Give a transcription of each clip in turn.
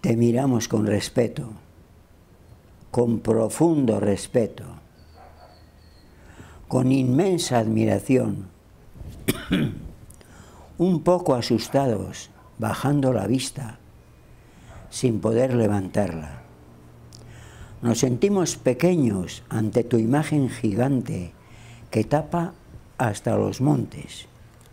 te miramos con respeto, con profundo respeto, con inmensa admiración, un poco asustados, bajando la vista, sin poder levantarla. Nos sentimos pequeños ante tu imagen gigante que tapa hasta los montes.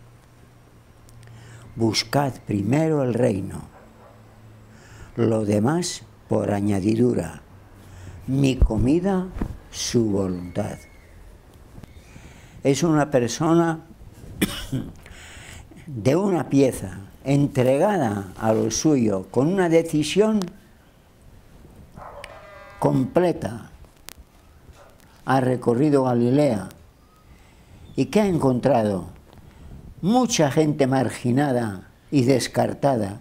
Buscad primero el reino, lo demás por añadidura, mi comida, su voluntad. Es una persona de una pieza, entregada a lo suyo, con una decisión completa. Ha recorrido Galilea. ¿Y qué ha encontrado? Mucha gente marginada y descartada.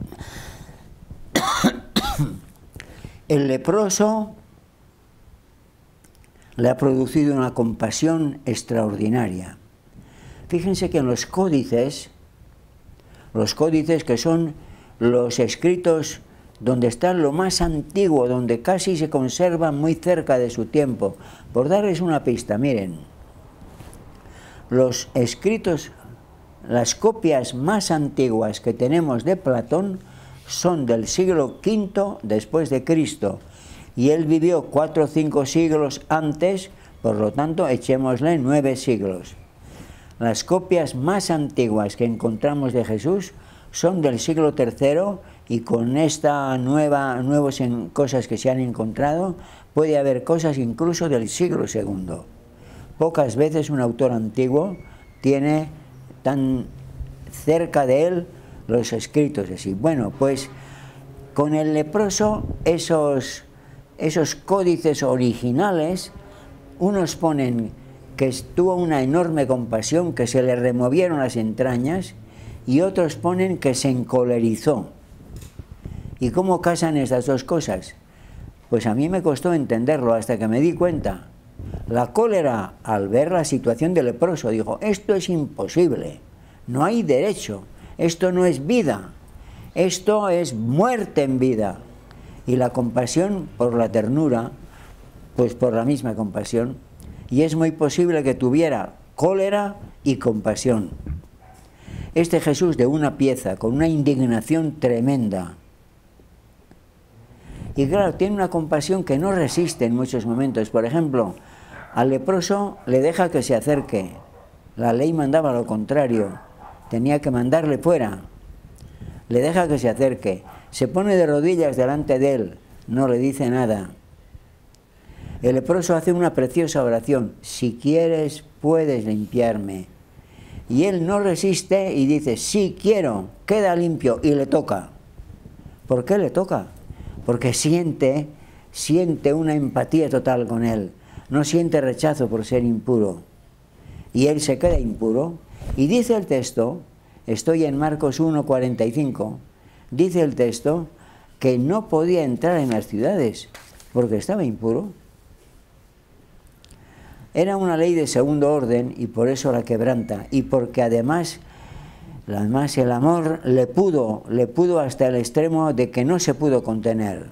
El leproso le ha producido una compasión extraordinaria. Fíjense que en los códices que son los escritos donde está lo más antiguo, donde casi se conserva muy cerca de su tiempo. Por darles una pista, miren, los escritos, las copias más antiguas que tenemos de Platón son del siglo V después de Cristo, y él vivió 4 o 5 siglos antes, por lo tanto echémosle 9 siglos. Las copias más antiguas que encontramos de Jesús son del siglo III, y con esta nuevas cosas que se han encontrado, puede haber cosas incluso del siglo II. Pocas veces un autor antiguo tiene tan cerca de él los escritos así. Bueno, pues con el leproso, esos códices originales, unos ponen que tuvo una enorme compasión, que se le removieron las entrañas, y otros ponen que se encolerizó. ¿Y cómo casan estas dos cosas? Pues a mí me costó entenderlo hasta que me di cuenta. La cólera, al ver la situación del leproso, dijo: esto es imposible, no hay derecho, esto no es vida, esto es muerte en vida. Y la compasión por la ternura, pues por la misma compasión. Y es muy posible que tuviera cólera y compasión. Este Jesús de una pieza, con una indignación tremenda. Y claro, tiene una compasión que no resiste en muchos momentos. Por ejemplo, al leproso le deja que se acerque. La ley mandaba lo contrario. Tenía que mandarle fuera. Le deja que se acerque. Se pone de rodillas delante de él. No le dice nada. El leproso hace una preciosa oración: si quieres, puedes limpiarme. Y él no resiste y dice: sí, quiero, queda limpio. Y le toca. ¿Por qué le toca? Porque siente una empatía total con él. No siente rechazo por ser impuro. Y él se queda impuro. Y dice el texto, estoy en Marcos 1:45, dice el texto que no podía entrar en las ciudades porque estaba impuro. Era una ley de segundo orden y por eso la quebranta. Y porque además el amor le pudo hasta el extremo de que no se pudo contener.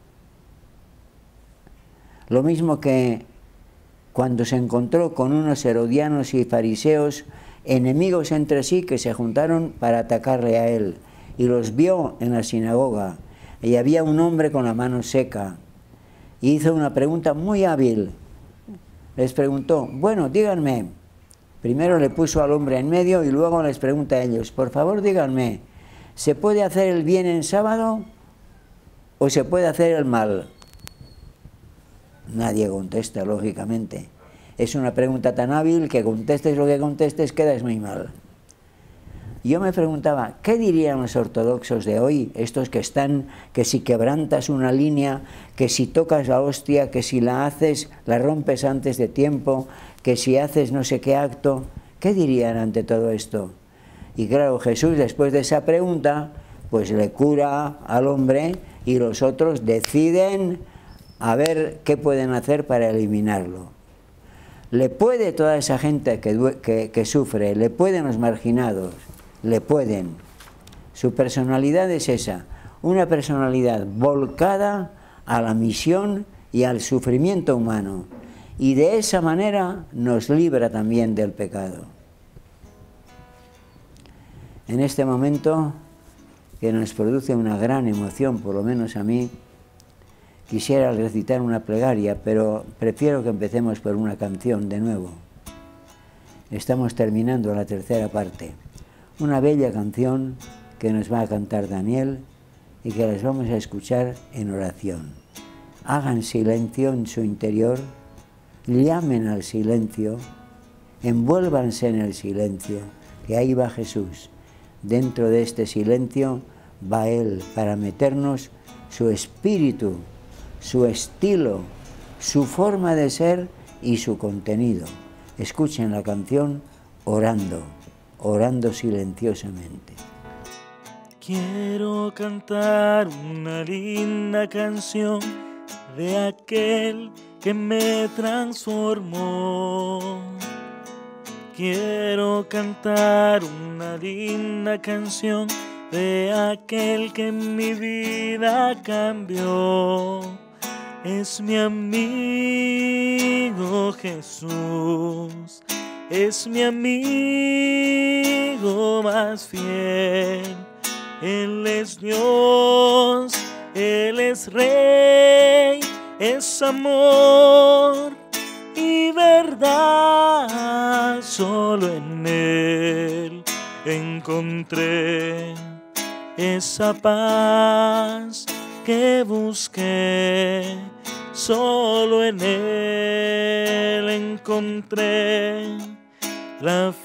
Lo mismo que cuando se encontró con unos herodianos y fariseos, enemigos entre sí, que se juntaron para atacarle a él, y los vio en la sinagoga, y había un hombre con la mano seca, y hizo una pregunta muy hábil. Les preguntó: bueno, díganme. Primero le puso al hombre en medio y luego les pregunta a ellos: por favor, díganme, ¿se puede hacer el bien en sábado o se puede hacer el mal? Nadie contesta, lógicamente. Es una pregunta tan hábil que contestes lo que contestes, quedas muy mal. Yo me preguntaba, ¿qué dirían los ortodoxos de hoy? Estos que están, que si quebrantas una línea, que si tocas la hostia, que si la haces, la rompes antes de tiempo, que si haces no sé qué acto. ¿Qué dirían ante todo esto? Y claro, Jesús, después de esa pregunta, pues le cura al hombre y los otros deciden a ver qué pueden hacer para eliminarlo. Le puede toda esa gente que sufre, le pueden los marginados, le pueden. Su personalidad es esa. una personalidad volcada a la misión y al sufrimiento humano, y de esa manera nos libra también del pecado. En este momento, que nos produce una gran emoción, por lo menos a mí, quisiera recitar una plegaria, pero prefiero que empecemos por una canción de nuevo. Estamos terminando la tercera parte. Una bella canción que nos va a cantar Daniel y que las vamos a escuchar en oración. Hagan silencio en su interior, llamen al silencio, envuélvanse en el silencio, que ahí va Jesús. Dentro de este silencio va Él para meternos su espíritu, su estilo, su forma de ser y su contenido. Escuchen la canción orando, orando silenciosamente. Quiero cantar una linda canción de aquel que me transformó. Quiero cantar una linda canción de aquel que mi vida cambió. Es mi amigo Jesús, es mi amigo más fiel. Él es Dios, Él es Rey, es amor y verdad. Solo en Él encontré esa paz que busqué. Solo en Él encontré la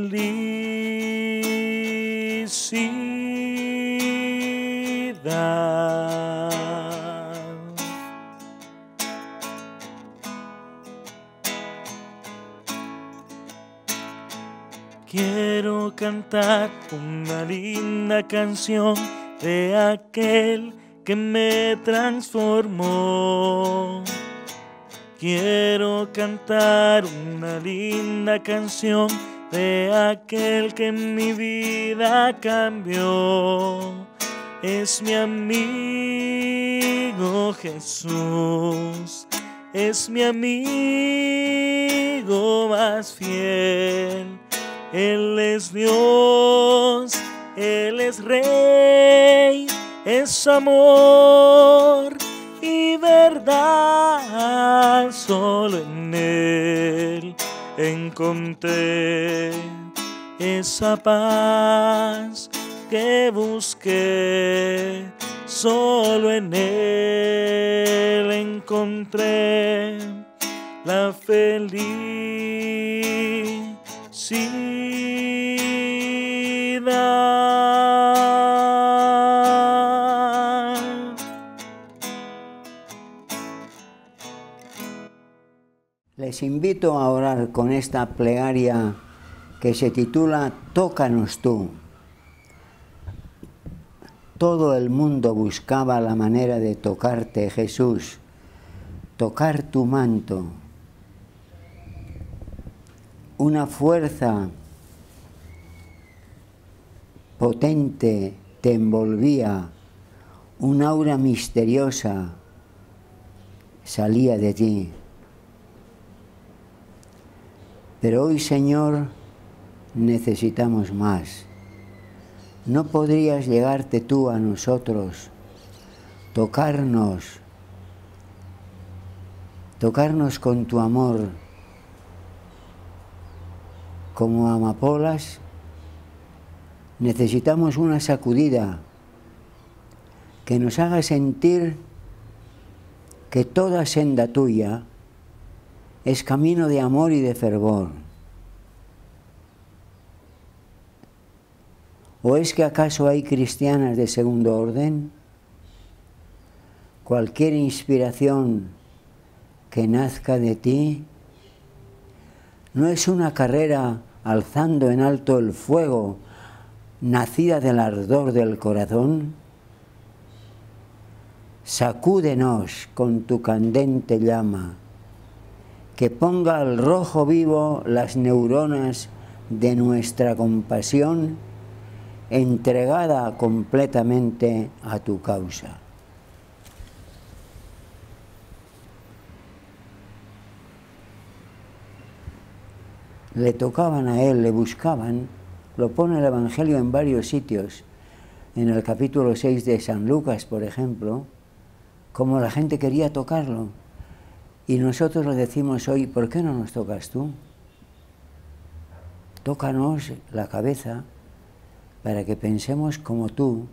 felicidad. Quiero cantar una linda canción de aquel que me transformó. Quiero cantar una linda canción de aquel que mi vida cambió. Es mi amigo Jesús, es mi amigo más fiel. Él es Dios, Él es Rey, es amor y verdad. Solo en Él encontré esa paz que busqué. Solo en Él encontré la felicidad. Les invito a orar con esta plegaria que se titula Tócanos tú. Todo el mundo buscaba la manera de tocarte, Jesús, tocar tu manto. Una fuerza potente te envolvía, un aura misteriosa salía de ti. Pero hoy, Señor, necesitamos más. ¿No podrías llegarte tú a nosotros, tocarnos con tu amor, como amapolas? Necesitamos una sacudida que nos haga sentir que toda senda tuya es camino de amor y de fervor. ¿O es que acaso hay cristianas de segundo orden? Cualquier inspiración que nazca de ti no es una carrera alzando en alto el fuego, nacida del ardor del corazón. Sacúdenos con tu candente llama, que ponga al rojo vivo las neuronas de nuestra compasión entregada completamente a tu causa. Le tocaban a él, le buscaban, lo pone el Evangelio en varios sitios, en el capítulo 6 de San Lucas, por ejemplo, como la gente quería tocarlo. Y nosotros le decimos hoy, ¿por qué no nos tocas tú? Tócanos la cabeza para que pensemos como tú.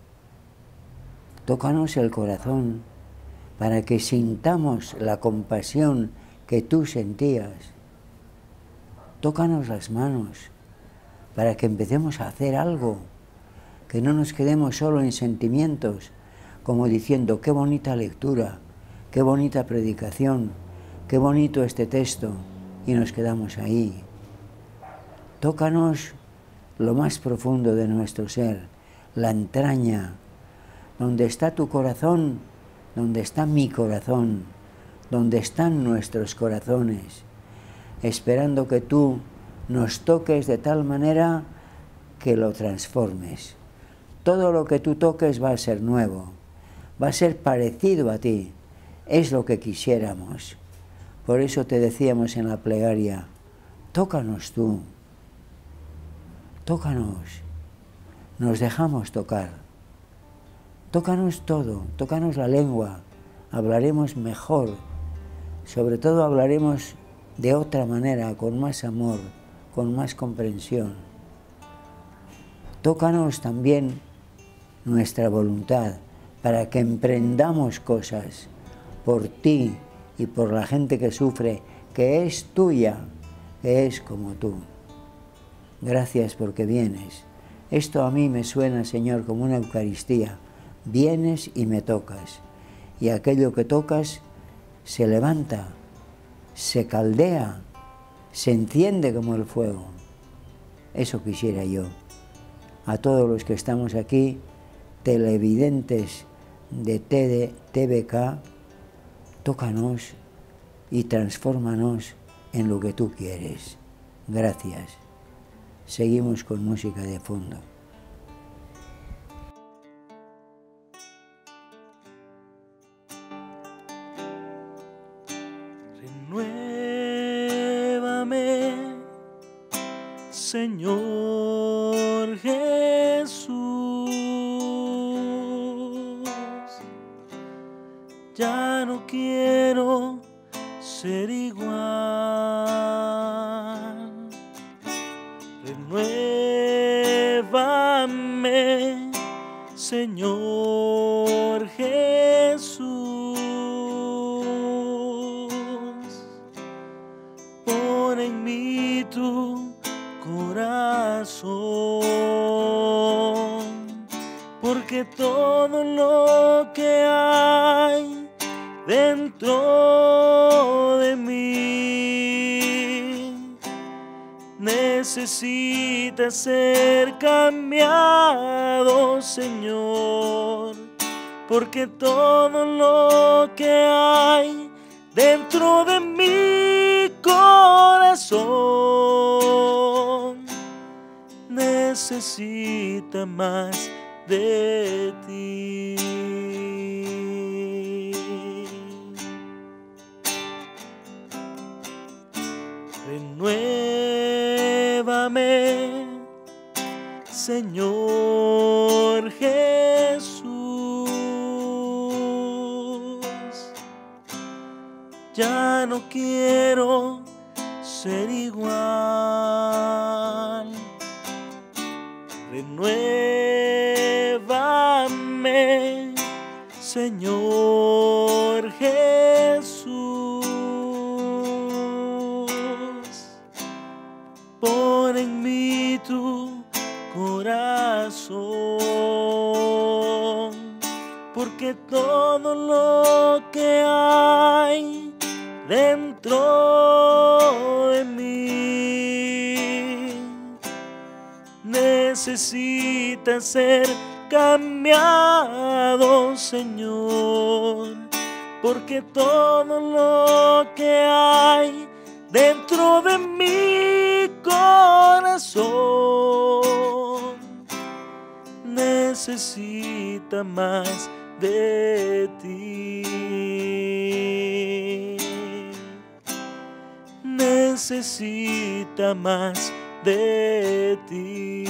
Tócanos el corazón para que sintamos la compasión que tú sentías. Tócanos las manos para que empecemos a hacer algo, que no nos quedemos solo en sentimientos, como diciendo, qué bonita lectura, qué bonita predicación, qué bonito este texto, y nos quedamos ahí. Tócanos lo más profundo de nuestro ser, la entraña, donde está tu corazón, donde está mi corazón, donde están nuestros corazones, esperando que tú nos toques de tal manera que lo transformes. Todo lo que tú toques va a ser nuevo, va a ser parecido a ti, es lo que quisiéramos. Por eso te decíamos en la plegaria, tócanos tú, tócanos, nos dejamos tocar. Tócanos todo, tócanos la lengua, hablaremos mejor, sobre todo hablaremos de otra manera, con más amor, con más comprensión. Tócanos también nuestra voluntad para que emprendamos cosas por ti y por la gente que sufre, que es tuya, que es como tú. Gracias porque vienes. Esto a mí me suena, Señor, como una Eucaristía. Vienes y me tocas, y aquello que tocas se levanta, se caldea, se enciende como el fuego. Eso quisiera yo. A todos los que estamos aquí, televidentes de TVK, tócanos y transfórmanos en lo que tú quieres. Gracias. Seguimos con música de fondo. Renuévame, Señor Jesús, ya no quiero ser igual. Renuévame, Señor Jesús, pon en mí tu corazón, porque todo lo que hay dentro de mí necesita ser cambiado, Señor, porque todo lo que hay dentro de mi corazón necesita más de ti. Renuévame, Señor Jesús, ya no quiero ser igual. Renuévame, Señor Jesús, pon en mí tu corazón, porque todo lo que hay dentro de mí necesita ser cambiado, Señor, porque todo lo que hay dentro de mi corazón necesita más de ti. Necesita más de ti.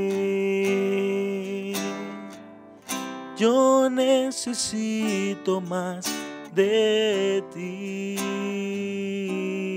Yo necesito más de ti.